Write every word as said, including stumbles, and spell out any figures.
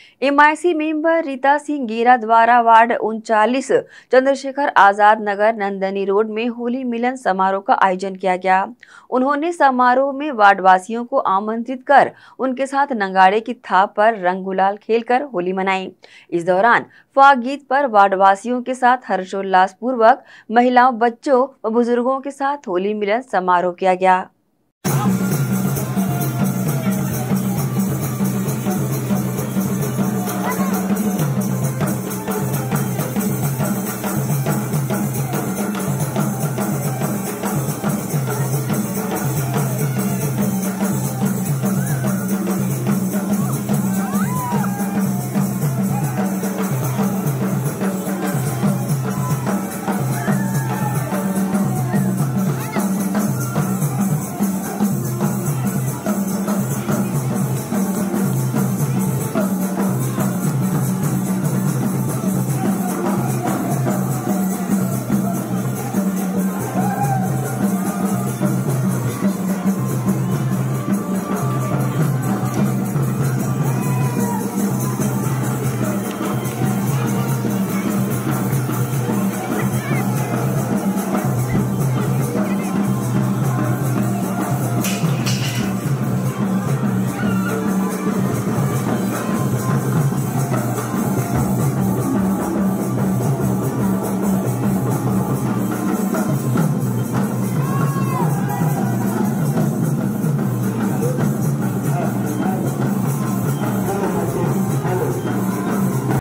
MIC member Rita Singh गेरा द्वारा ward उनचालीस चंद्रशेखर आजाद नगर नंदनी रोड में होली मिलन समारोह का आयोजन किया गया। उन्होंने समारोह में वार्डवासियों को आमंत्रित कर उनके साथ नंगाड़े की थाप पर रंग गुलाल खेलकर होली मनाई। इस दौरान फाग गीत पर वार्डवासियों के साथ हर्षोल्लास पूर्वक महिलाओं, बच्चों व बुजुर्गों के साथ होली मिलन समारोह किया गया।